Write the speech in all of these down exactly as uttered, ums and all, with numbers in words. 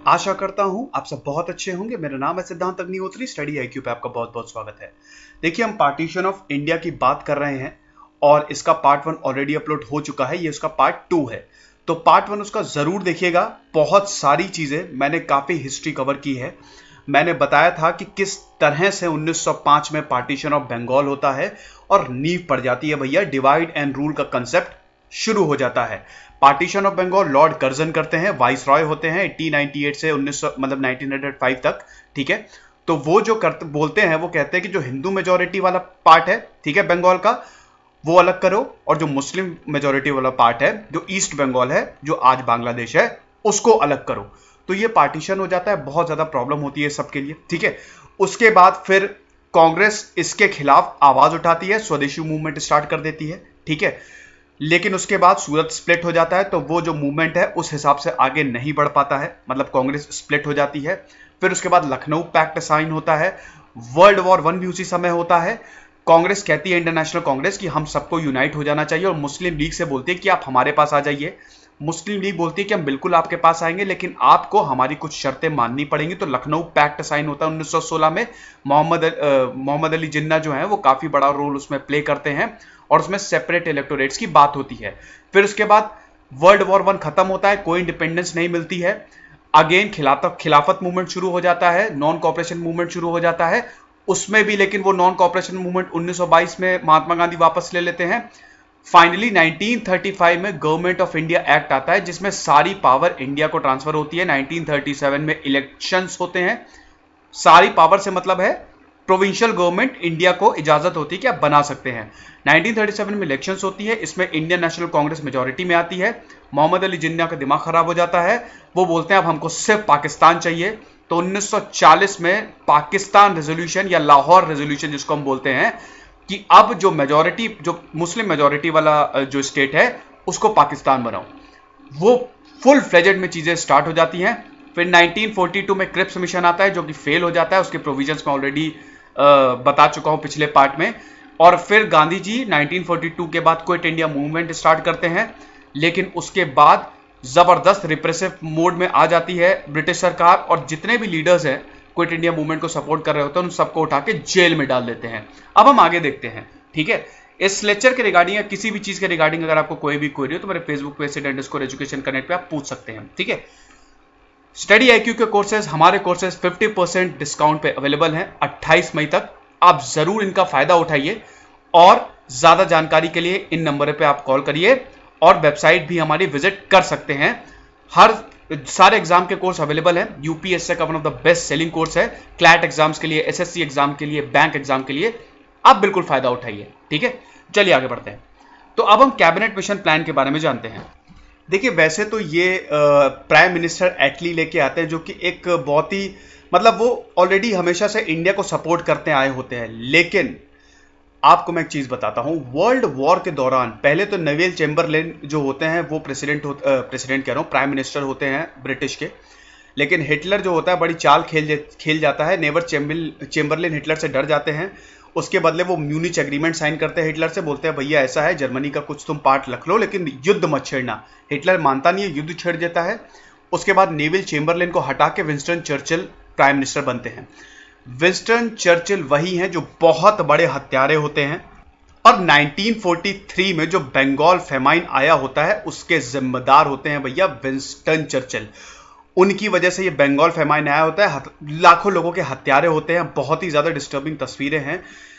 आशा करता हूं आप सब बहुत अच्छे होंगे। मेरा नाम है सिद्धांत अग्निहोत्री। स्टडी आई क्यू पे आपका बहुत बहुत स्वागत है। देखिए, हम पार्टीशन ऑफ इंडिया की बात कर रहे हैं और इसका पार्ट वन ऑलरेडी अपलोड हो चुका है। ये उसका पार्ट टू है, तो पार्ट वन उसका जरूर देखिएगा। बहुत सारी चीजें मैंने काफी हिस्ट्री कवर की है। मैंने बताया था कि किस तरह से उन्नीस सौ पाँच में पार्टीशन ऑफ बंगाल होता है और नींव पड़ जाती है भैया, डिवाइड एंड रूल का कंसेप्ट शुरू हो जाता है। Partition of Bengal Lord Curzon करते हैं, वाइस रॉय होते हैं अठारह सौ अट्ठानवे से उन्नीस सौ मतलब उन्नीस सौ पाँच तक, ठीक है। तो वो जो करते बोलते हैं, वो कहते हैं कि जो हिंदू मेजोरिटी वाला पार्ट है, ठीक है, बंगाल का, वो अलग करो, और जो मुस्लिम मेजोरिटी वाला पार्ट है, जो ईस्ट बंगाल है, जो आज बांग्लादेश है, उसको अलग करो। तो ये पार्टीशन हो जाता है। बहुत ज्यादा प्रॉब्लम होती है सबके लिए, ठीक है। उसके बाद फिर कांग्रेस इसके खिलाफ आवाज उठाती है, स्वदेशी मूवमेंट स्टार्ट कर देती है, ठीक है। लेकिन उसके बाद सूरत स्प्लिट हो जाता है, तो वो जो मूवमेंट है उस हिसाब से आगे नहीं बढ़ पाता है, मतलब कांग्रेस स्प्लिट हो जाती है। फिर उसके बाद लखनऊ पैक्ट साइन होता है। वर्ल्ड वॉर वन भी उसी समय होता है। कांग्रेस कहती है, इंटरनेशनल कांग्रेस, कि हम सबको यूनाइट हो जाना चाहिए, और मुस्लिम लीग से बोलती है कि आप हमारे पास आ जाइए। मुस्लिम लीग बोलती है कि हम बिल्कुल आपके पास आएंगे, लेकिन आपको हमारी कुछ शर्तें माननी पड़ेंगी। तो लखनऊ पैक्ट साइन होता है उन्नीस सौ सोलह में। मोहम्मद मोहम्मद अली जिन्ना जो है वो काफी बड़ा रोल उसमें प्ले करते हैं, और उसमें सेपरेट इलेक्टोरेट्स की बात होती है। फिर उसके बाद वर्ल्ड वॉर वन खत्म होता है, कोई इंडिपेंडेंस नहीं मिलती है। अगेन खिलाफत खिलाफत मूवमेंट शुरू हो जाता है, नॉन कॉपरेशन मूवमेंट शुरू हो जाता है उसमें भी। लेकिन वो नॉन कॉपरेशन मूवमेंट उन्नीस सौ बाईस में महात्मा गांधी वापस ले लेते हैं। फाइनली नाइनटीन थर्टी फाइव में गवर्नमेंट ऑफ इंडिया एक्ट आता है, जिसमें सारी पावर इंडिया को ट्रांसफर होती है। नाइनटीन थर्टी सेवन में इलेक्शंस होते हैं। सारी पावर से मतलब है प्रोविंशियल गवर्नमेंट इंडिया को इजाजत होती है कि आप बना सकते हैं। नाइनटीन थर्टी सेवन में इलेक्शंस होती है, इसमें इंडियन नेशनल कांग्रेस मेजॉरिटी में आती है। मोहम्मद अली जिन्ना का दिमाग खराब हो जाता है, वो बोलते हैं अब हमको सिर्फ पाकिस्तान चाहिए। तो उन्नीस सौ चालीस में पाकिस्तान रेजोल्यूशन या लाहौर रेजोल्यूशन जिसको हम बोलते हैं, कि अब जो मेजॉरिटी, जो मुस्लिम मेजॉरिटी वाला जो स्टेट है, उसको पाकिस्तान बनाओ। वो फुल फ्लेजेड में चीजें स्टार्ट हो जाती हैं। फिर नाइनटीन फोर्टी टू में क्रिप्स मिशन आता है, जो कि फेल हो जाता है। उसके प्रोविजंस में ऑलरेडी बता चुका हूं पिछले पार्ट में। और फिर Gandhi ji nineteen forty two के बाद क्विट इंडिया मूवमेंट स्टार्ट करते हैं, लेकिन उसके बाद जबरदस्त रिप्रेसिव मोड में आ जाती है ब्रिटिश सरकार, और जितने भी लीडर्स हैं क्विट इंडिया मूवमेंट को सपोर्ट कर रहे होते हैं, उन सबको उठा के जेल में डाल देते हैं। अब हम आगे देखते हैं, ठीक है। इस लेक्चर के रिगार्डिंग या किसी भी चीज के रिगार्डिंग अगर आपको कोई भी क्वेरी हो तो मेरे फेसबुक पे सिड अंडरस्कोर एजुकेशन कनेक्ट पे आप पूछ सकते हैं, ठीक है। स्टडी आई क्यू के कोर्सेज, हमारे कोर्सेज फिफ्टी परसेंट डिस्काउंट पे अवेलेबल हैं अट्ठाईस मई तक। आप जरूर इनका फायदा उठाइए, और ज्यादा जानकारी के लिए इन नंबर पे आप कॉल करिए, और वेबसाइट भी हमारी विजिट कर सकते हैं। हर सारे एग्जाम के कोर्स अवेलेबल हैं। यूपीएससी का one of the best selling course है। क्लैट एग्जाम्स के लिए, एसएससी एग्जाम के लिए, बैंक एग्जाम के लिए आप बिल्कुल फायदा उठाइए, ठीक है। चलिए आगे बढ़ते हैं। तो अब हम कैबिनेट मिशन प्लान के बारे में जानते हैं। देखिए, वैसे तो ये प्राइम मिनिस्टर एटली लेके आते हैं, जो कि एक बहुत ही मतलब वो ऑलरेडी हमेशा से इंडिया को सपोर्ट करते आए होते हैं। लेकिन आपको मैं एक चीज बताता हूं, वर्ल्ड वॉर के दौरान पहले तो नेविल चेम्बरलेन जो होते हैं वो प्रेसिडेंट हो प्रेसिडेंट कह रहा हूं प्राइम मिनिस्टर होते हैं ब्रिटिश के। लेकिन हिटलर जो होता है बड़ी चाल खेल खेल जाता है। नेवर चेम्बरलेन हिटलर से डर जाते हैं। उसके बदले वो म्यूनिच एग्रीमेंट साइन करते हैं हिटलर से, बोलते हैं भैया ऐसा है, जर्मनी का कुछ तुम पार्ट रख लो, लेकिन युद्ध मत छेड़ना। हिटलर मानता नहीं है, युद्ध छेड़ देता है। उसके बाद नेविल चेम्बरलेन को हटा के विंस्टन चर्चिल प्राइम मिनिस्टर बनते हैं। विंस्टन चर्चिल वही हैं जो बहुत बड़े हत्यारे होते हैं, और नाइनटीन फोर्टी थ्री में जो बंगाल फेमाइन आया होता है उसके जिम्मेदार होते हैं भैया विंस्टन चर्चिल। उनकी वजह से ये बंगाल फेमाइन आया होता है। लाखों लोगों के हत्यारे होते हैं। बहुत ही ज्यादा डिस्टर्बिंग तस्वीरें हैं।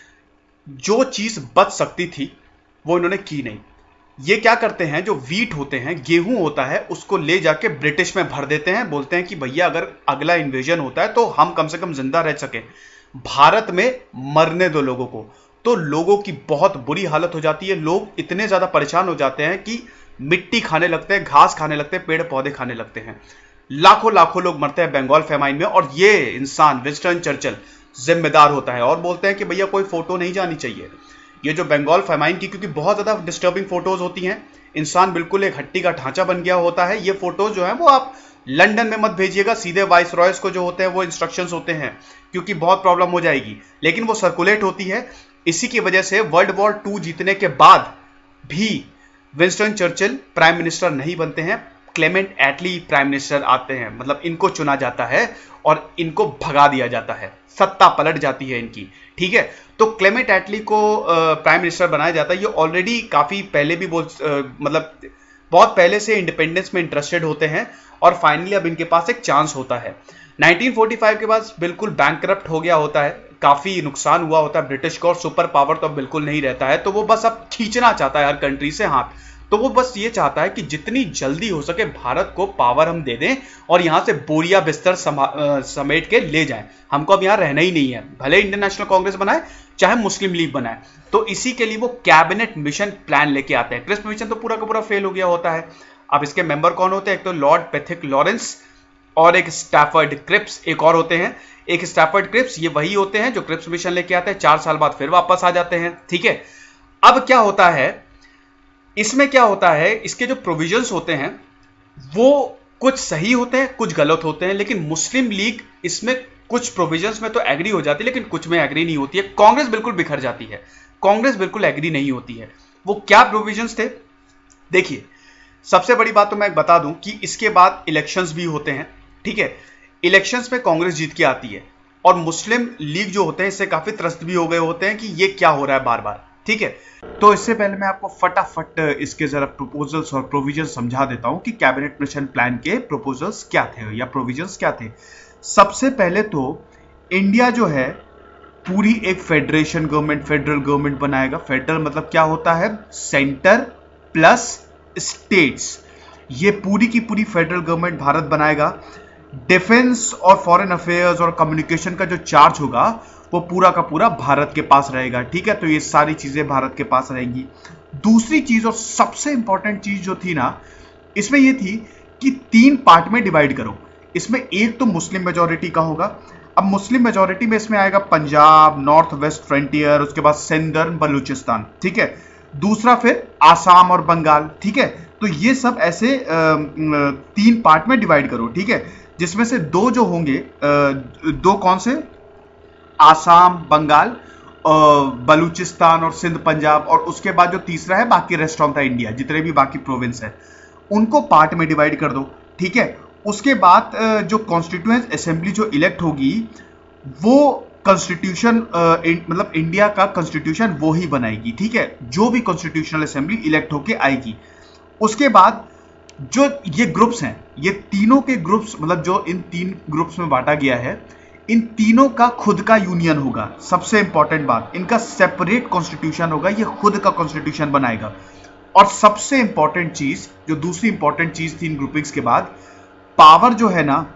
जो चीज बच सकती थी वो इन्होंने की नहीं। ये क्या करते हैं, जो वीट होते हैं, गेहूं होता है, उसको ले जाके ब्रिटिश में भर देते हैं। बोलते हैं कि भैया अगर अगला इन्वेजन होता है तो हम कम से कम जिंदा रह सके, भारत में मरने दो लोगों को। तो लोगों की बहुत बुरी हालत हो जाती है। लोग इतने ज्यादा परेशान हो जाते हैं कि मिट्टी खाने लगते हैं, घास खाने लगते हैं, पेड़ पौधे खाने लगते हैं। लाखों लाखों लोग मरते हैं बंगाल फेमाइन में, और ये इंसान विंस्टन चर्चिल जिम्मेदार होता है। और बोलते हैं कि भैया कोई फोटो नहीं जानी चाहिए ये जो बंगाल फेमाइन की, क्योंकि बहुत ज्यादा डिस्टर्बिंग फोटोज होती हैं। इंसान बिल्कुल एक हट्टी का ढांचा बन गया होता है। ये फोटोज जो है वो आप लंदन में मत भेजिएगा, सीधे वाइस रॉयस को जो होते हैं वो इंस्ट्रक्शंस होते हैं, क्योंकि बहुत प्रॉब्लम हो जाएगी। लेकिन वो सर्कुलेट होती है। इसी की वजह से वर्ल्ड वॉर टू जीतने के बाद भी विंस्टन चर्चिल प्राइम मिनिस्टर नहीं बनते हैं। क्लेमेंट एटली प्राइम मिनिस्टर आते हैं, मतलब इनको चुना जाता है और इनको भगा दिया जाता है, सत्ता पलट जाती है इनकी, ठीक है। तो क्लेमेंट एटली को प्राइम मिनिस्टर बनाया जाता है। ये ऑलरेडी काफी पहले भी बोल मतलब बहुत पहले से इंडिपेंडेंस में इंटरेस्टेड होते हैं और फाइनली अब इनके पास एक चांस होता है। नाइनटीन फोर्टी फाइव के बाद बिल्कुल बैंकरप्ट हो गया होता है, काफी नुकसान हुआ होता है ब्रिटिश को, और सुपर पावर तो अब बिल्कुल नहीं रहता है, तो वो बस अब खींचना चाहता है हर कंट्री से हाथ। तो वो बस ये चाहता है कि जितनी जल्दी हो सके भारत को पावर हम दे दें और यहां से बोरिया बिस्तर समेट के ले जाएं, हमको अब यहां रहना ही नहीं है, भले इंडियन नेशनल कांग्रेस बनाए चाहे मुस्लिम लीग बनाए। तो इसी के लिए वो कैबिनेट मिशन प्लान लेके आते हैं। क्रिस्प मिशन तो पूरा का पूरा फेल हो गया होता है। अब इसके मेंबर कौन होते हैं? एक तो लॉर्ड पेथिक लॉरेंस और एक स्टैफर्ड क्रिप्स, एक और होते हैं, एक स्टैफर्ड क्रिप्स, ये वही होते हैं जो क्रिप्स मिशन लेके आते हैं, चार साल बाद फिर वापस आ जाते हैं, ठीक है। अब क्या होता है इसमें, क्या होता है इसके जो प्रोविजंस होते हैं वो कुछ सही होते हैं कुछ गलत होते हैं, लेकिन मुस्लिम लीग इसमें कुछ प्रोविजंस में तो एग्री हो जाती है लेकिन कुछ में एग्री नहीं होती है। कांग्रेस बिल्कुल बिखर जाती है, कांग्रेस बिल्कुल एग्री नहीं होती है। वो क्या प्रोविजंस थे? देखिए, सबसे बड़ी बात तो मैं बता दूं कि इसके बाद इलेक्शंस भी होते हैं, ठीक है। इलेक्शंस में कांग्रेस जीत के आती है और मुस्लिम लीग जो होते हैं इससे काफी त्रस्त भी हो गए होते हैं कि ये क्या हो रहा है बार बार, ठीक है। तो इससे पहले मैं आपको फटाफट इसके जरा प्रपोजल्स और प्रोविजन समझा देता हूं कि कैबिनेट मिशन प्लान के प्रपोजल्स क्या थे या प्रोविजंस क्या थे। सबसे पहले तो इंडिया जो है पूरी एक फेडरेशन गवर्नमेंट, फेडरल गवर्नमेंट बनाएगा। फेडरल मतलब क्या होता है? सेंटर प्लस स्टेट्स, ये पूरी की पूरी फेडरल गवर्नमेंट भारत बनाएगा। डिफेंस और फॉरेन अफेयर्स और कम्युनिकेशन का जो चार्ज होगा वो पूरा का पूरा भारत के पास रहेगा, ठीक है। तो ये सारी चीजें भारत के पास रहेंगी। दूसरी चीज और सबसे इंपॉर्टेंट चीज जो थी ना इसमें ये थी कि तीन पार्ट में डिवाइड करो। इसमें एक तो मुस्लिम मेजॉरिटी का होगा। अब मुस्लिम मेजॉरिटी में इसमें आएगा पंजाब, नॉर्थ वेस्ट फ्रंटियर, उसके बाद सिंध, बलूचिस्तान, ठीक है। दूसरा फिर आसाम और बंगाल, ठीक है। तो ये सब ऐसे तीन पार्ट में डिवाइड करो, ठीक है, जिसमें से दो जो होंगे, दो कौन से? आसाम, बंगाल, बलूचिस्तान और सिंध पंजाब, और उसके बाद जो तीसरा है बाकी रेस्ट ऑफ द इंडिया, जितने भी बाकी प्रोविंस है उनको पार्ट में डिवाइड कर दो, ठीक है। उसके बाद जो कॉन्स्टिट्यूएंट असेंबली जो इलेक्ट होगी वो कॉन्स्टिट्यूशन मतलब इंडिया का कॉन्स्टिट्यूशन वो ही बनाएगी, ठीक है, जो भी कॉन्स्टिट्यूशनल असेंबली इलेक्ट होके आएगी। उसके बाद जो ये ग्रुप्स हैं, ये तीनों के ग्रुप्स मतलब जो इन तीन ग्रुप्स में बांटा गया है, इन तीनों का खुद का यूनियन होगा। सबसे इंपॉर्टेंट बात, इनका सेपरेट कॉन्स्टिट्यूशन होगा, ये खुद का कॉन्स्टिट्यूशन बनाएगा। और सबसे इंपॉर्टेंट चीज, जो दूसरी इंपॉर्टेंट चीज थी इन ग्रुपिंग्स के बाद, पावर जो है ना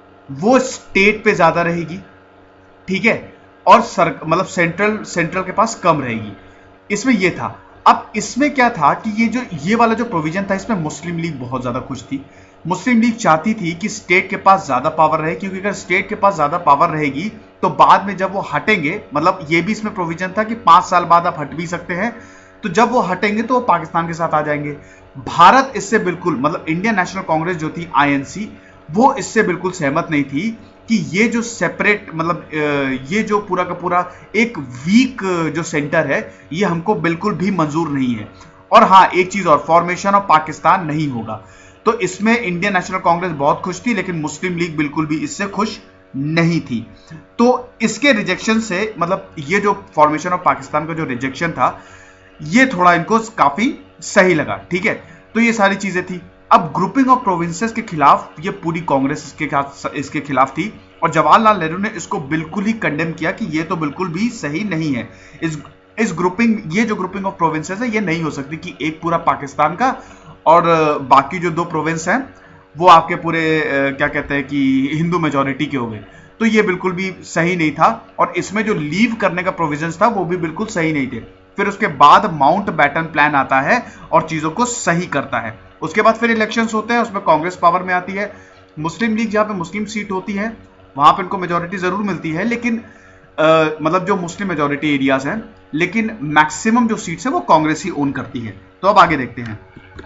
वो स्टेट पे ज्यादा रहेगी, ठीक है, और सर मतलब सेंट्रल सेंट्रल के पास कम रहेगी। इसमें ये था। अब इसमें क्या था कि ये जो ये वाला जो प्रोविजन था इसमें मुस्लिम लीग बहुत ज्यादा खुश थी। मुस्लिम लीग चाहती थी कि स्टेट के पास ज्यादा पावर रहे, क्योंकि अगर स्टेट के पास ज्यादा पावर रहेगी तो बाद में जब वो हटेंगे, मतलब ये भी इसमें प्रोविजन था कि पांच साल बाद आप हट भी सकते हैं, तो जब वो हटेंगे तो वो पाकिस्तान के साथ आ जाएंगे। भारत इससे बिल्कुल मतलब इंडियन नेशनल कांग्रेस जो थी आईएनसी, वो इससे बिल्कुल सहमत नहीं थी कि ये जो सेपरेट मतलब ये जो पूरा का पूरा एक वीक जो सेंटर है ये हमको बिल्कुल भी मंजूर नहीं है। और हाँ, एक चीज और, फॉर्मेशन ऑफ पाकिस्तान नहीं होगा। तो इसमें इंडियन नेशनल कांग्रेस बहुत खुश थी, लेकिन मुस्लिम लीग बिल्कुल भी इससे खुश नहीं थी। तो इसके रिजेक्शन से मतलब ये जो फॉर्मेशन ऑफ पाकिस्तान का जो रिजेक्शन था ये थोड़ा इनको काफी सही लगा, ठीक है। तो ये सारी चीजें थी। अब ग्रुपिंग ऑफ प्रोविंसेस के खिलाफ ये पूरी कांग्रेस इसके इसके खिलाफ थी, और जवाहरलाल नेहरू ने इसको बिल्कुल ही कंडेम किया कि ये तो बिल्कुल भी सही नहीं है। इस इस ग्रुपिंग ये जो ग्रुपिंग ऑफ प्रोविंसेस है ये नहीं हो सकती कि एक पूरा पाकिस्तान का और बाकी जो दो प्रोविंस हैं वो आपके पूरे क्या कहते हैं कि हिंदू मेजॉरिटी के हो गए। तो ये बिल्कुल भी सही नहीं था, और इसमें जो लीव करने का प्रोविजंस था वो भी बिल्कुल सही नहीं थे। फिर उसके बाद माउंट बैटन प्लान आता है और चीजों को सही करता है। उसके बाद फिर इलेक्शंस होते हैं, उसमें कांग्रेस पावर में आती है। मुस्लिम लीग जहां पे मुस्लिम सीट होती है वहां पे इनको मेजॉरिटी जरूर मिलती है, लेकिन आ, मतलब जो मुस्लिम मेजॉरिटी एरियाज हैं, लेकिन मैक्सिमम जो सीट्स है वो कांग्रेस ही ओन करती है। तो अब आगे देखते हैं।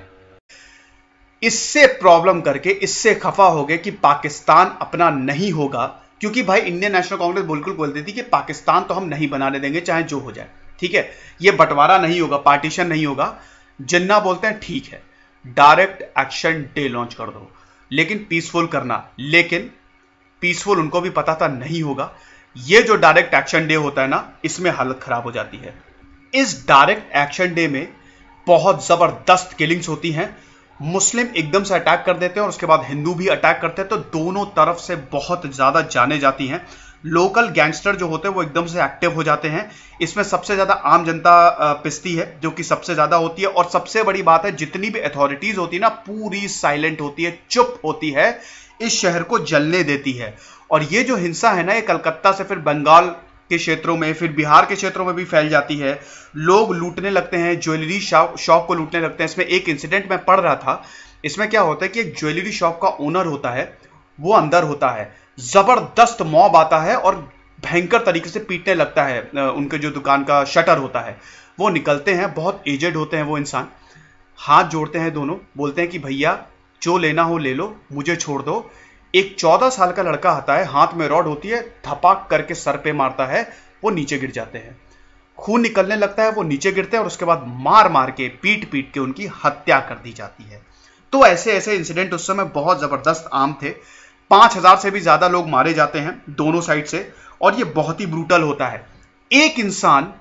इससे प्रॉब्लम करके, इससे खफा हो गए कि पाकिस्तान अपना नहीं होगा, क्योंकि भाई इंडियन नेशनल कांग्रेस बिल्कुल बोलती थी कि पाकिस्तान तो हम नहीं बनाने देंगे चाहे जो हो जाए, ठीक है, ये बंटवारा नहीं होगा, पार्टीशन नहीं होगा। जिन्ना बोलते हैं ठीक है। डायरेक्ट एक्शन डे लॉन्च कर दो, लेकिन पीसफुल करना। लेकिन पीसफुल उनको भी पता था नहीं होगा। ये जो डायरेक्ट एक्शन डे होता है ना, इसमें हालत खराब हो जाती है। इस डायरेक्ट एक्शन डे में बहुत जबरदस्त किलिंग्स होती हैं। मुस्लिम एकदम से अटैक कर देते हैं और उसके बाद हिंदू भी अटैक करते हैं, तो दोनों तरफ से बहुत ज्यादा जाने जाती हैं। लोकल गैंगस्टर जो होते हैं वो एकदम से एक्टिव हो जाते हैं। इसमें सबसे ज्यादा आम जनता पिसती है, जो कि सबसे ज्यादा होती है। और सबसे बड़ी बात है, जितनी भी अथॉरिटीज होती है ना, पूरी साइलेंट होती है, चुप होती है, इस शहर को जलने देती है। और ये जो हिंसा है ना, ये कलकत्ता से फिर बंगाल के क्षेत्रों में, फिर बिहार के क्षेत्रों में भी फैल जाती है। लोग लूटने लगते हैं, ज्वेलरी शॉप को लूटने लगते हैं। इसमें एक इंसिडेंट मैं पढ़ रहा था, इसमें क्या होता है कि एक ज्वेलरी शॉप का ओनर होता है, वो अंदर होता है, जबरदस्त मॉब आता है और भयंकर तरीके से पीटने लगता है। उनके जो दुकान का शटर होता है, वो निकलते हैं, बहुत एजेड होते हैं वो इंसान, हाथ जोड़ते हैं दोनों, बोलते हैं कि भैया जो लेना हो ले लो, मुझे छोड़ दो। एक चौदह साल का लड़का आता है, हाथ में रॉड होती है, धपाक करके सर पे मारता है, वो नीचे गिर जाते हैं, खून निकलने लगता है, वो नीचे गिरते हैं और उसके बाद मार मार के, पीट पीट के उनकी हत्या कर दी जाती है। तो ऐसे ऐसे इंसिडेंट उस समय बहुत जबरदस्त आम थे। पांच हजार से भी ज्यादा लोग मारे जाते हैं दोनों साइड से, और ये बहुत ही ब्रूटल होता है। एक इंसान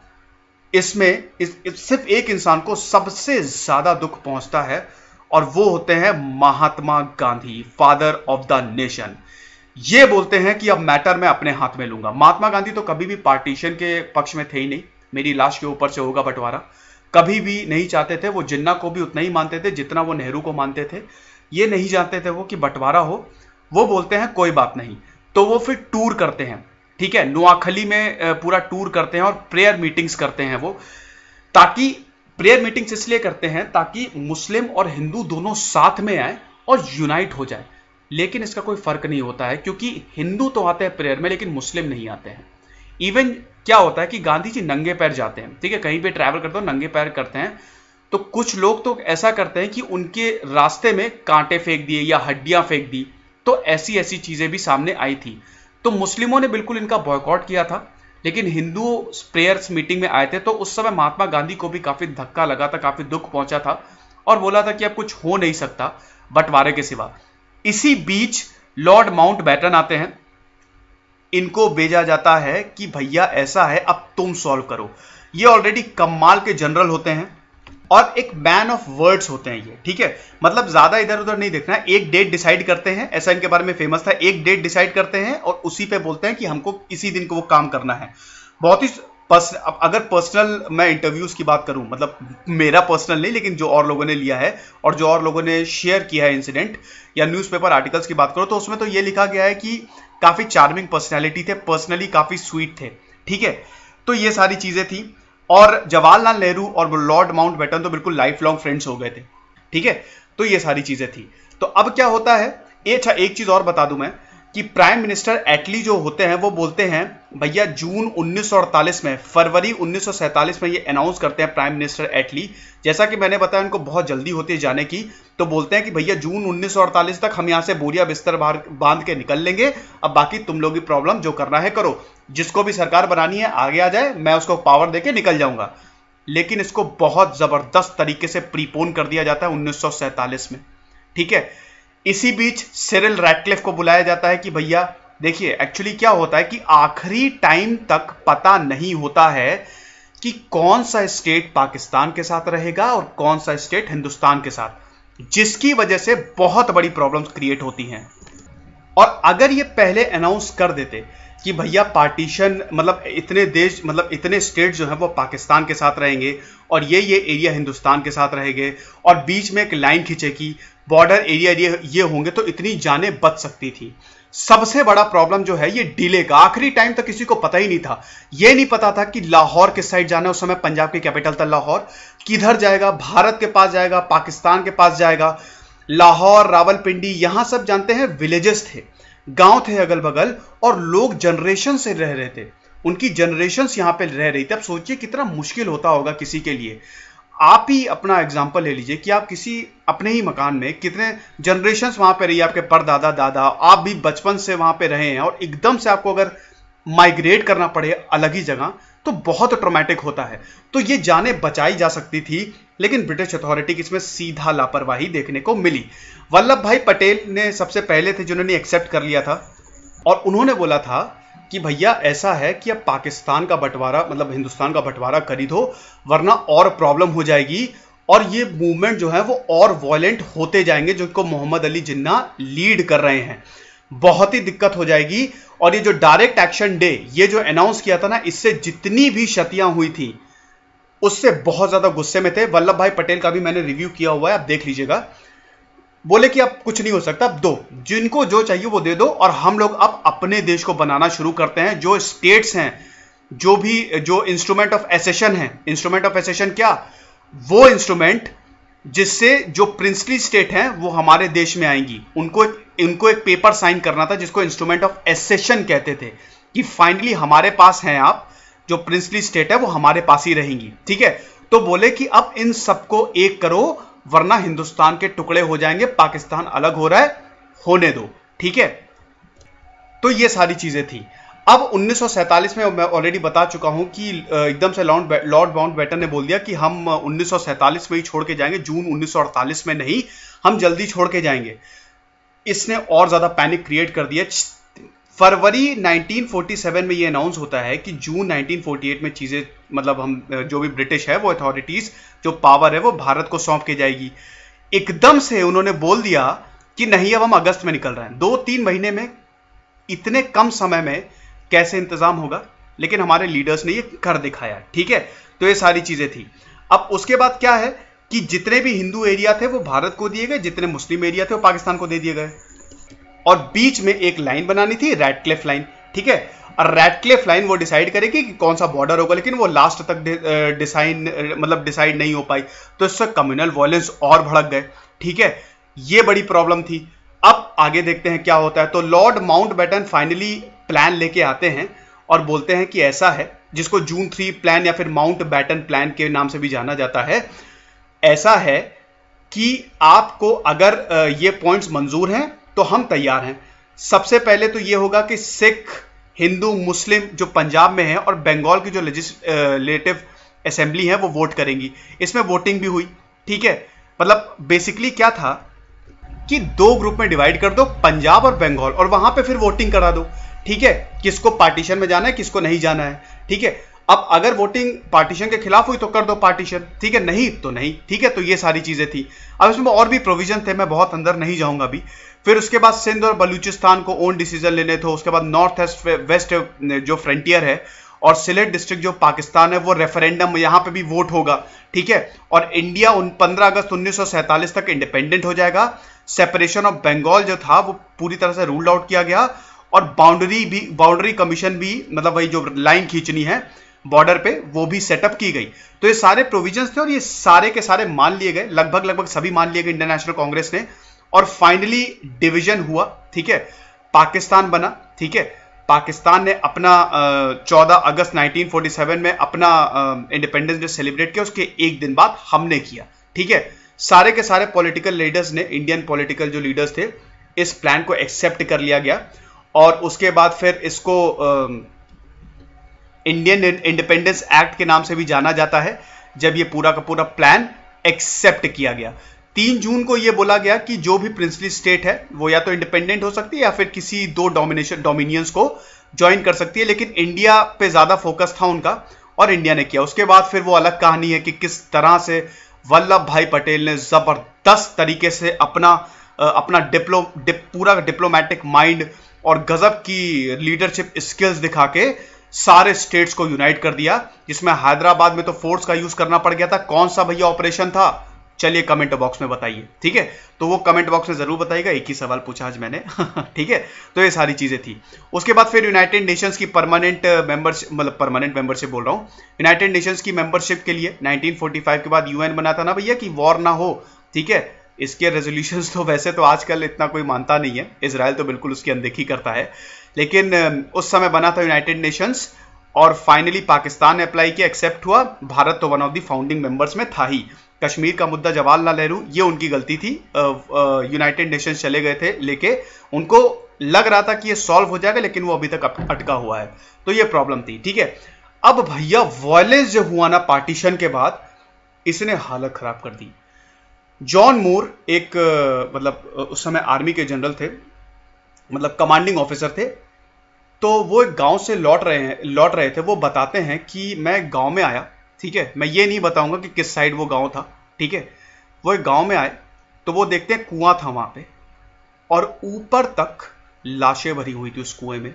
इसमें इस, इस, सिर्फ एक इंसान को सबसे ज्यादा दुख पहुंचता है, और वो होते हैं Mahatma Gandhi, father of the nation. ये बोलते हैं कि अब मैटर मैं अपने हाथ में लूंगा। महात्मा गांधी तो कभी भी पार्टीशन के पक्ष में थे ही नहीं, मेरी लाश के ऊपर से होगा बंटवारा, कभी भी नहीं चाहते थे। वो जिन्ना को भी उतना ही मानते थे जितना वो नेहरू को मानते थे। ये नहीं जानते थे वो कि बंटवारा हो। वो बोलते हैं कोई बात नहीं, तो वो फिर टूर करते हैं, ठीक है, नोआखली में पूरा टूर करते हैं और प्रेयर मीटिंग्स करते हैं वो, ताकि प्रेयर मीटिंग्स इसलिए करते हैं ताकि मुस्लिम और हिंदू दोनों साथ में आए और यूनाइट हो जाए। लेकिन इसका कोई फर्क नहीं होता है, क्योंकि हिंदू तो आते हैं प्रेयर में, लेकिन मुस्लिम नहीं आते हैं। इवन क्या होता है कि गांधी जी नंगे पैर जाते हैं, ठीक है, कहीं पे ट्रैवल करते हो नंगे पैर करते हैं, तो कुछ लोग तो ऐसा करते हैं कि उनके रास्ते में कांटे फेंक दिए या हड्डियां फेंक दी। तो ऐसी ऐसी चीजें भी सामने आई थी। तो मुस्लिमों ने बिल्कुल इनका बॉयकॉट किया था, लेकिन हिंदू प्रेयर्स मीटिंग में आए थे, तो उस समय महात्मा गांधी को भी काफी धक्का लगा था, काफी दुख पहुंचा था, और बोला था कि अब कुछ हो नहीं सकता बंटवारे के सिवा। इसी बीच लॉर्ड माउंटबेटन आते हैं, इनको भेजा जाता है कि भैया ऐसा है, अब तुम सॉल्व करो। ये ऑलरेडी कमाल के जनरल होते हैं और एक मैन ऑफ वर्ड्स होते हैं ये, ठीक है, मतलब ज्यादा इधर उधर नहीं देखना है। एक डेट डिसाइड करते हैं, ऐसा इनके बारे में फेमस था, एक डेट डिसाइड करते हैं और उसी पे बोलते हैं कि हमको इसी दिन को वो काम करना है। बहुत ही पर्स, अगर पर्सनल मैं इंटरव्यूज की बात करूं, मतलब मेरा पर्सनल नहीं, लेकिन जो और लोगों ने लिया है और जो और लोगों ने शेयर किया है इंसिडेंट, या न्यूज़पेपर आर्टिकल्स की बात करो, तो उसमें तो ये लिखा गया है कि काफी चार्मिंग पर्सनैलिटी थे, पर्सनली काफी स्वीट थे, ठीक है। तो ये सारी चीजें थी। और जवाहरलाल नेहरू और लॉर्ड माउंटबेटन तो बिल्कुल लाइफ लॉन्ग फ्रेंड्स हो गए थे, ठीक है। तो ये सारी चीजें थी। तो अब क्या होता है, अच्छा एक चीज और बता दूं मैं कि प्राइम मिनिस्टर एटली जो होते हैं वो बोलते हैं भैया जून उन्नीस सौ अड़तालीस में, फरवरी उन्नीस सौ सैंतालीस में ये अनाउंस करते हैं प्राइम मिनिस्टर एटली। जैसा कि मैंने बताया उनको बहुत जल्दी होती है जाने की, तो बोलते हैं कि भैया जून उन्नीस सौ अड़तालीस तक हम यहां से बोरिया बिस्तर बांध के निकल लेंगे, अब बाकी तुम लोग की प्रॉब्लम जो करना है करो, जिसको भी सरकार बनानी है आगे आ जाए, मैं उसको पावर देके निकल जाऊंगा। लेकिन इसको बहुत जबरदस्त तरीके से प्रीपोन कर दिया जाता है उन्नीस सौ सैंतालीस में, ठीक है। इसी बीच सिरिल रैटक्लिफ को बुलाया जाता है कि भैया देखिए एक्चुअली क्या होता है कि आखिरी टाइम तक पता नहीं होता है कि कौन सा स्टेट पाकिस्तान के साथ रहेगा और कौन सा स्टेट हिंदुस्तान के साथ, जिसकी वजह से बहुत बड़ी प्रॉब्लम्स क्रिएट होती हैं। और अगर ये पहले अनाउंस कर देते कि भैया पार्टीशन, मतलब इतने देश, मतलब इतने स्टेट जो है वो पाकिस्तान के साथ रहेंगे और ये ये एरिया हिंदुस्तान के साथ रहेंगे, और बीच में एक लाइन खींचेगी, बॉर्डर एरिया ये, ये होंगे, तो इतनी जानें बच सकती थी। सबसे बड़ा प्रॉब्लम जो है ये डिले का, आखिरी टाइम तक किसी को पता ही नहीं था। ये नहीं पता था कि लाहौर किस साइड जाना है, उस समय पंजाब की कैपिटल था लाहौर, किधर जाएगा, भारत के पास जाएगा, पाकिस्तान के पास जाएगा। लाहौर, रावलपिंडी, यहां सब जानते हैं विलेजेस थे, गांव थे अगल बगल, और लोग जनरेशन से रह रहे थे, उनकी जनरेशन यहां पे रह रही थी। अब सोचिए कितना मुश्किल होता होगा किसी के लिए। आप ही अपना एग्जांपल ले लीजिए कि आप किसी अपने ही मकान में कितने जनरेशंस वहां पे रही, आपके परदादा दादा, आप भी बचपन से वहां पे रहे हैं, और एकदम से आपको अगर माइग्रेट करना पड़े अलग ही जगह, तो बहुत ट्रॉमेटिक होता है। तो ये जाने बचाई जा सकती थी, लेकिन ब्रिटिश अथॉरिटी की इसमें सीधा लापरवाही देखने को मिली। वल्लभ भाई पटेल ने सबसे पहले थे जिन्होंने एक्सेप्ट कर लिया था और उन्होंने बोला था कि भैया ऐसा है कि अब पाकिस्तान का बंटवारा मतलब हिंदुस्तान का बंटवारा कर दो वरना और प्रॉब्लम हो जाएगी और ये मूवमेंट जो है वो और वॉयलेंट होते जाएंगे, जिनको मोहम्मद अली जिन्ना लीड कर रहे हैं। बहुत ही दिक्कत हो जाएगी और ये जो डायरेक्ट एक्शन डे ये जो अनाउंस किया था ना, इससे जितनी भी क्षतियां हुई थी उससे बहुत ज्यादा गुस्से में थे। वल्लभ भाई पटेल का भी मैंने रिव्यू किया हुआ है, आप देख लीजिएगा। बोले कि अब कुछ नहीं हो सकता, अब दो, जिनको जो चाहिए वो दे दो और हम लोग अब अपने देश को बनाना शुरू करते हैं। जो स्टेट्स हैं, जो भी जो इंस्ट्रूमेंट ऑफ एसेशन है, इंस्ट्रूमेंट ऑफ एसेशन क्या, वो इंस्ट्रूमेंट जिससे जो प्रिंसली स्टेट हैं वो हमारे देश में आएंगी, उनको उनको एक पेपर साइन करना था जिसको इंस्ट्रूमेंट ऑफ एसेशन कहते थे, कि फाइनली हमारे पास हैं आप, जो प्रिंसली स्टेट है वो हमारे पास ही रहेंगी। ठीक है, तो बोले कि अब इन सबको एक करो वरना हिंदुस्तान के टुकड़े हो जाएंगे, पाकिस्तान अलग हो रहा है, होने दो। ठीक है, तो ये सारी चीजें थी। अब उन्नीस सौ सैंतालीस में मैं ऑलरेडी बता चुका हूं कि एकदम से लॉर्ड लॉर्ड माउंटबेटन ने बोल दिया कि हम उन्नीस सौ सैंतालीस में ही छोड़ के जाएंगे, जून उन्नीस सौ अड़तालीस में नहीं, हम जल्दी छोड़ के जाएंगे। इसने और ज्यादा पैनिक क्रिएट कर दिया। फरवरी उन्नीस सौ सैंतालीस में ये अनाउंस होता है कि जून उन्नीस सौ अड़तालीस में चीजें मतलब हम जो भी ब्रिटिश है वो अथॉरिटीज जो पावर है वो भारत को सौंप के जाएगी। एकदम से उन्होंने बोल दिया कि नहीं अब हम अगस्त में निकल रहे हैं। दो तीन महीने में, इतने कम समय में कैसे इंतजाम होगा, लेकिन हमारे लीडर्स ने ये कर दिखाया। ठीक है, तो ये सारी चीजें थी। अब उसके बाद क्या है कि जितने भी हिंदू एरिया थे वो भारत को दिए गए, जितने मुस्लिम एरिया थे वो पाकिस्तान को दे दिए गए और बीच में एक लाइन बनानी थी, रैडक्लिफ लाइन। ठीक है, और रैडक्लिफ लाइन वो डिसाइड करेगी कि कौन सा बॉर्डर होगा, लेकिन वो लास्ट तक डिसाइड मतलब डिसाइड नहीं हो पाई, तो इससे कम्युनल वायलेंस और भड़क गए। ठीक है, ये बड़ी प्रॉब्लम थी। अब आगे देखते हैं क्या होता है। तो लॉर्ड माउंटबेटन फाइनली प्लान लेके आते हैं और बोलते हैं कि ऐसा है, जिसको जून थ्री प्लान या फिर माउंटबेटन प्लान के नाम से भी जाना जाता है। ऐसा है कि आपको अगर ये पॉइंट्स मंजूर हैं तो हम तैयार हैं। सबसे पहले तो ये होगा कि सिख, हिंदू, मुस्लिम जो पंजाब में है और बंगाल की जो लेजिस्लेटिव असेंबली है वो वोट करेंगी। इसमें वोटिंग भी हुई। ठीक है, मतलब बेसिकली क्या था कि दो ग्रुप में डिवाइड कर दो, पंजाब और बंगाल, और वहां पे फिर वोटिंग करा दो। ठीक है, किसको पार्टीशन में जाना है, किसको नहीं जाना है। ठीक है, अब अगर वोटिंग पार्टीशन के खिलाफ हुई तो कर दो पार्टीशन, ठीक है, नहीं तो नहीं। ठीक है, तो ये सारी चीजें थी। अब इसमें और भी प्रोविजन थे, मैं बहुत अंदर नहीं जाऊंगा अभी। फिर उसके बाद सिंध और बलूचिस्तान को ओन डिसीजन लेने थे। उसके बाद नॉर्थ ईस्ट वेस्ट जो फ्रंटियर है और सिलेट डिस्ट्रिक्ट जो पाकिस्तान है वो रेफरेंडम, यहां पे भी वोट होगा। ठीक है, और इंडिया उन पंद्रह अगस्त उन्नीस सौ सैंतालीस तक इंडिपेंडेंट हो जाएगा। सेपरेशन ऑफ बंगाल जो था वो पूरी तरह से रूल्ड आउट किया गया और बाउंड्री भी बाउंड्री कमीशन भी मतलब वही जो लाइन खींचनी है बॉर्डर पे वो भी सेटअप की गई। तो ये सारे प्रोविजंस थे और ये सारे के सारे मान लिए गए, लगभग लगभग सभी मान लिए गए इंडियन नेशनल कांग्रेस ने, और फाइनली डिवीजन हुआ। ठीक है, पाकिस्तान बना। ठीक है, पाकिस्तान ने अपना चौदह अगस्त उन्नीस सौ सैंतालीस में अपना इंडिपेंडेंस डे सेलिब्रेट किया, उसके एक दिन बाद हमने किया। ठीक है, सारे के सारे पॉलिटिकल लीडर्स ने, इंडियन पॉलिटिकल जो लीडर्स थे, इस प्लान को एक्सेप्ट कर लिया गया और उसके बाद फिर इसको इंडियन इंडिपेंडेंस एक्ट के नाम से भी जाना जाता है, जब ये पूरा का पूरा प्लान एक्सेप्ट किया गया। तीन जून को यह बोला गया कि जो भी प्रिंसली स्टेट है वो या तो इंडिपेंडेंट हो सकती है या फिर किसी दो डोमिनेशन डोमिनियंस को ज्वाइन कर सकती है, लेकिन इंडिया पे ज्यादा फोकस था उनका और इंडिया ने किया। उसके बाद फिर वो अलग कहानी है कि किस तरह से वल्लभ भाई पटेल ने जबरदस्त तरीके से अपना अपना डिप्लो डिप, पूरा डिप्लोमेटिक माइंड और गजब की लीडरशिप स्किल्स दिखा के सारे स्टेट्स को यूनाइट कर दिया, जिसमें हैदराबाद में तो फोर्स का यूज करना पड़ गया था। कौन सा भैया ऑपरेशन था, चलिए कमेंट बॉक्स में बताइए। ठीक है, तो वो कमेंट बॉक्स में जरूर बताइएगा, एक ही सवाल पूछा आज मैंने। ठीक है, तो ये सारी चीजें थी। उसके बाद फिर यूनाइटेड नेशंस की परमानेंट मेंबरशिप, मतलब परमानेंट मेंबरशिप बोल रहा हूँ, यूनाइटेड नेशंस की मेंबरशिप के लिए उन्नीस सौ पैंतालीस के बाद यूएन बना था ना भैया कि वॉर ना हो। ठीक है, इसके रेजोल्यूशंस तो वैसे तो आजकल इतना कोई मानता नहीं है, इजराइल तो बिल्कुल उसकी अनदेखी करता है, लेकिन उस समय बना था यूनाइटेड नेशंस और फाइनली पाकिस्तान ने अप्लाई किया, एक्सेप्ट हुआ। भारत तो one of the founding members में था ही। कश्मीर का मुद्दा जवाहरलाल नेहरू, ये उनकी गलती थी, यूनाइटेड नेशंस चले गए थे लेके, उनको लग रहा था कि ये सॉल्व हो जाएगा लेकिन वो अभी तक अटका हुआ है, तो ये प्रॉब्लम थी। ठीक है, अब भैया वायलेंस जो हुआ ना पार्टीशन के बाद, इसने हालत खराब कर दी। जॉन मूर एक मतलब उस समय आर्मी के जनरल थे, मतलब कमांडिंग ऑफिसर थे। तो वो एक गांव से लौट रहे हैं लौट रहे थे। वो बताते हैं कि मैं गांव में आया, ठीक है, मैं ये नहीं बताऊंगा कि किस साइड वो गांव था, ठीक है। वो एक गांव में आए तो वो देखते हैं कुआं था वहां पे, और ऊपर तक लाशें भरी हुई थी उस कुएं में।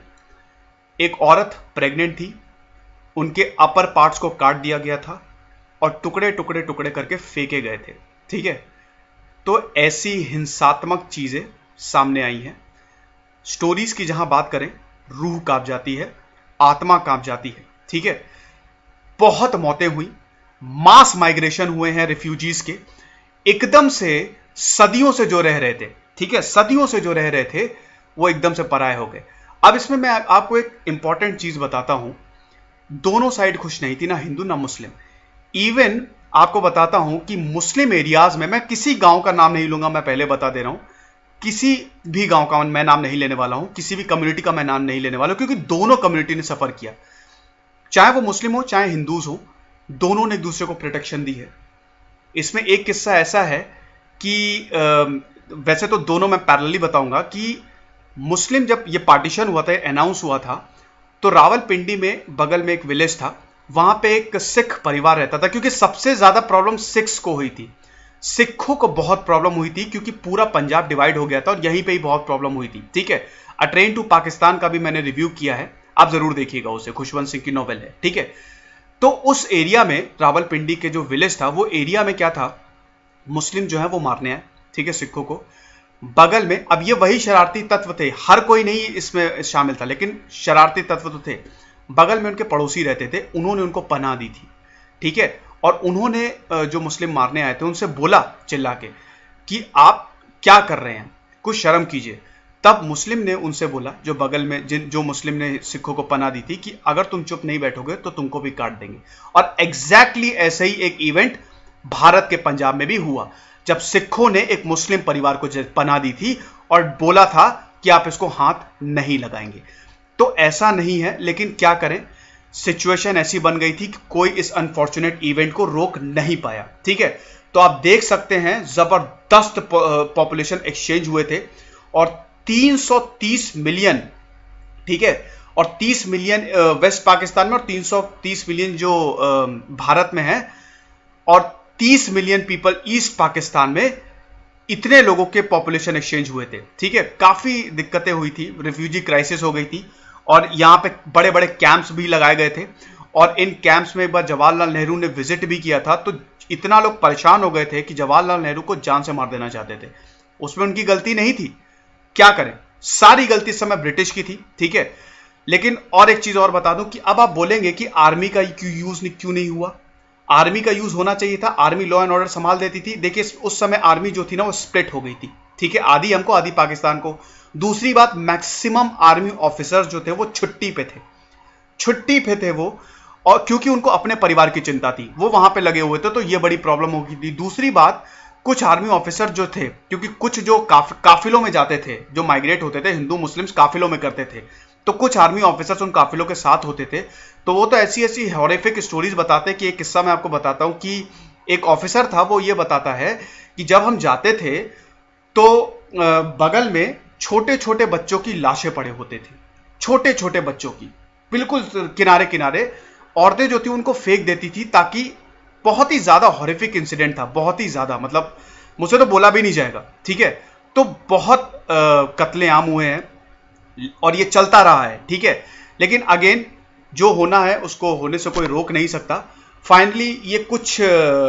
एक औरत प्रेग्नेंट थी, उनके अपर पार्ट्स को काट दिया गया था और टुकड़े टुकड़े टुकड़े करके फेंके गए थे, ठीक है। तो ऐसी हिंसात्मक चीजें सामने आई हैं। स्टोरीज की जहां बात करें, रूह कांप जाती है, आत्मा कांप जाती है, ठीक है। बहुत मौतें हुई, मास माइग्रेशन हुए हैं रिफ्यूजीज के, एकदम से सदियों से जो रह रहे थे, ठीक है, सदियों से जो रह रहे थे वो एकदम से पराये हो गए। अब इसमें मैं आपको एक इंपॉर्टेंट चीज बताता हूं, दोनों साइड खुश नहीं थी, ना हिंदू ना मुस्लिम। इवन आपको बताता हूं कि मुस्लिम एरियाज में, मैं किसी गांव का नाम नहीं लूंगा, मैं पहले बता दे रहा हूं, किसी भी गांव का मैं नाम नहीं लेने वाला हूं, किसी भी कम्युनिटी का मैं नाम नहीं लेने वाला हूं, क्योंकि दोनों कम्युनिटी ने सफर किया, चाहे वो मुस्लिम हो चाहे हिंदूज हो, दोनों ने एक दूसरे को प्रोटेक्शन दी है। इसमें एक किस्सा ऐसा है कि आ, वैसे तो दोनों मैं पैरेलली बताऊंगा कि मुस्लिम जब ये पार्टीशन हुआ था, अनाउंस हुआ था, तो रावलपिंडी में बगल में एक विलेज था, वहां पे एक सिख परिवार रहता था, क्योंकि सबसे ज्यादा प्रॉब्लम सिख्स को हुई थी, सिखों को बहुत प्रॉब्लम हुई थी, क्योंकि पूरा पंजाब डिवाइड हो गया था और यहीं पे ही बहुत प्रॉब्लम हुई थी, ठीक है। अ ट्रेन टू पाकिस्तान का भी मैंने रिव्यू किया है, आप जरूर देखिएगा उसे, खुशवंत सिंह की नॉवेल है, ठीक है। तो उस एरिया में, रावलपिंडी के जो विलेज था, वो एरिया में क्या था, मुस्लिम जो है वो मारने आए, ठीक है, सिखों को। बगल में, अब ये वही शरारती तत्व थे, हर कोई नहीं इसमें शामिल था, लेकिन शरारती तत्व तो थे। बगल में उनके पड़ोसी रहते थे, उन्होंने उनको पनाह दी थी, ठीक है। और उन्होंने जो मुस्लिम मारने आए थे उनसे बोला चिल्ला के कि आप क्या कर रहे हैं, कुछ शर्म कीजिए। तब मुस्लिम ने उनसे बोला, जो बगल में जिन जो मुस्लिम ने सिखों को पनाह दी थी, कि अगर तुम चुप नहीं बैठोगे तो तुमको भी काट देंगे। और एग्जैक्टली ऐसे ही एक इवेंट भारत के पंजाब में भी हुआ, जब सिखों ने एक मुस्लिम परिवार को पनाह दी थी और बोला था कि आप इसको हाथ नहीं लगाएंगे। तो ऐसा नहीं है, लेकिन क्या करें, सिचुएशन ऐसी बन गई थी कि कोई इस अनफॉर्चुनेट इवेंट को रोक नहीं पाया, ठीक है। तो आप देख सकते हैं जबरदस्त पॉपुलेशन एक्सचेंज हुए थे, और तीन सौ तीस मिलियन, ठीक है, और तीस मिलियन वेस्ट पाकिस्तान में, और तीन सौ तीस मिलियन जो भारत में है, और तीस मिलियन पीपल ईस्ट पाकिस्तान में, इतने लोगों के पॉपुलेशन एक्सचेंज हुए थे, ठीक है। काफी दिक्कतें हुई थी, रिफ्यूजी क्राइसिस हो गई थी, और यहां पे बड़े बड़े कैंप्स भी लगाए गए थे। और इन कैंप्स में एक बार जवाहरलाल नेहरू ने विजिट भी किया था, तो इतना लोग परेशान हो गए थे कि जवाहरलाल नेहरू को जान से मार देना चाहते थे। उसमें उनकी गलती नहीं थी, क्या करें, सारी गलती इस समय ब्रिटिश की थी, ठीक है। लेकिन और एक चीज और बता दूं कि अब आप बोलेंगे कि आर्मी का यूज क्यों नहीं हुआ, आर्मी का यूज होना चाहिए था, आर्मी लॉ एंड ऑर्डर संभाल देती थी। देखिए उस समय आर्मी जो थी ना वो स्प्लिट हो गई थी, ठीक है, आधी हमको आधी पाकिस्तान को। दूसरी बात, मैक्सिमम आर्मी ऑफिसर्स जो थे वो छुट्टी पे थे, छुट्टी पे थे वो, और क्योंकि उनको अपने परिवार की चिंता थी, वो वहां पे लगे हुए थे, तो ये बड़ी प्रॉब्लम हो गई थी। दूसरी बात, कुछ आर्मी ऑफिसर जो थे, क्योंकि कुछ जो काफ, काफिलों में जाते थे, जो माइग्रेट होते थे, हिंदू मुस्लिम्स काफिलों में करते थे, तो कुछ आर्मी ऑफिसर्स उन काफिलों के साथ होते थे। तो वो तो ऐसी ऐसी हॉरिफिक स्टोरीज बताते हैं कि एक किस्सा मैं आपको बताता हूं कि एक ऑफिसर था, वो ये बताता है कि जब हम जाते थे तो बगल में छोटे छोटे बच्चों की लाशें पड़े होते थे, छोटे छोटे बच्चों की, बिल्कुल किनारे किनारे। औरतें जो थी उनको फेंक देती थी, ताकि बहुत ही ज्यादा हॉरिफिक इंसिडेंट था, बहुत ही ज्यादा, मतलब मुझसे तो बोला भी नहीं जाएगा, ठीक है। तो बहुत कत्लेआम हुए हैं और ये चलता रहा है, ठीक है। लेकिन अगेन जो होना है उसको होने से कोई रोक नहीं सकता। फाइनली ये कुछ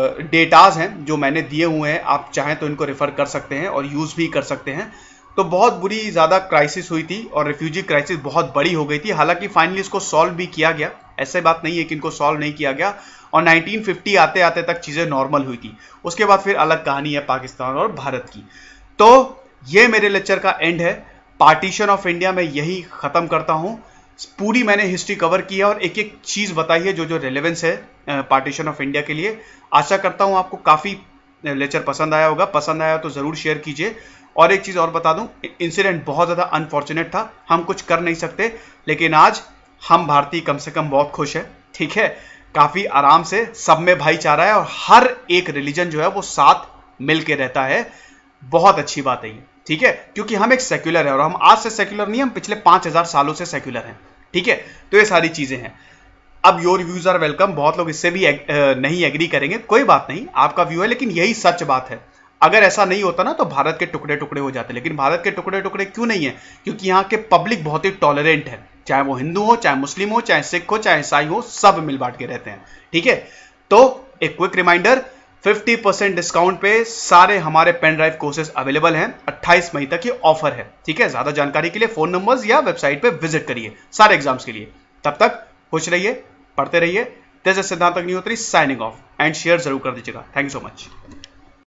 डेटाज हैं जो मैंने दिए हुए हैं, आप चाहें तो इनको रेफर कर सकते हैं और यूज भी कर सकते हैं। तो बहुत बुरी ज़्यादा क्राइसिस हुई थी और रिफ्यूजी क्राइसिस बहुत बड़ी हो गई थी। हालांकि फाइनली इसको सॉल्व भी किया गया, ऐसे बात नहीं है कि इनको सॉल्व नहीं किया गया, और नाइनटीन फिफ्टी आते आते तक चीज़ें नॉर्मल हुई थी। उसके बाद फिर अलग कहानी है पाकिस्तान और भारत की। तो ये मेरे लेक्चर का एंड है, पार्टीशन ऑफ इंडिया में यही ख़त्म करता हूँ। पूरी मैंने हिस्ट्री कवर की है और एक एक चीज़ बताई है जो जो रेलेवेंस है पार्टीशन ऑफ इंडिया के लिए। आशा करता हूँ आपको काफ़ी लेक्चर पसंद आया होगा, पसंद आया तो ज़रूर शेयर कीजिए। और एक चीज़ और बता दूं, इंसिडेंट बहुत ज़्यादा अनफॉर्चुनेट था, हम कुछ कर नहीं सकते, लेकिन आज हम भारतीय कम से कम बहुत खुश है, ठीक है। काफी आराम से सब में भाईचारा है और हर एक रिलीजन जो है वो साथ मिलके रहता है। बहुत अच्छी बात है ये, ठीक है, क्योंकि हम एक सेक्युलर है और हम आज से सेक्युलर नहीं, हम पिछले पांच हजार सालों से सेक्युलर हैं, ठीक है। तो ये सारी चीजें हैं। अब योर व्यूज आर वेलकम, बहुत लोग इससे भी एग, नहीं एग्री करेंगे, कोई बात नहीं, आपका व्यू है, लेकिन यही सच बात है। अगर ऐसा नहीं होता ना तो भारत के टुकड़े टुकड़े हो जाते, लेकिन भारत के टुकड़े टुकड़े क्यों नहीं है? क्योंकि यहाँ के पब्लिक बहुत ही टॉलरेंट है, चाहे वो हिंदू हो, चाहे मुस्लिम हो, चाहे सिख हो, चाहे ईसाई हो, सब मिल बांट के रहते हैं, ठीक है। तो एक क्विक रिमाइंडर, पचास परसेंट डिस्काउंट पे सारे हमारे पेन ड्राइव कोर्सेज अवेलेबल हैं, अट्ठाईस मई तक ये ऑफर है, ठीक है। ज्यादा जानकारी के लिए फोन नंबर्स या वेबसाइट पे विजिट करिए सारे एग्जाम्स के लिए। तब तक खुश रहिए, पढ़ते रहिए। This is Siddhant Agnihotri signing off, and share जरूर कर दीजिएगा। Thank you so much.